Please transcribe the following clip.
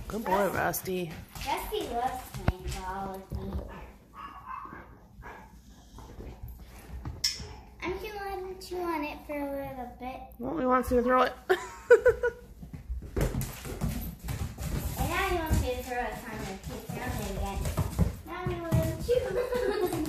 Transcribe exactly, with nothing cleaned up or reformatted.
Good boy, Rusty. Rusty loves playing ball with me. I'm going to let him chew on it for a little bit. Well, he wants you to throw it. And now he wants me to throw it, so I'm going to keep throwing it again. Now I'm going to let him chew.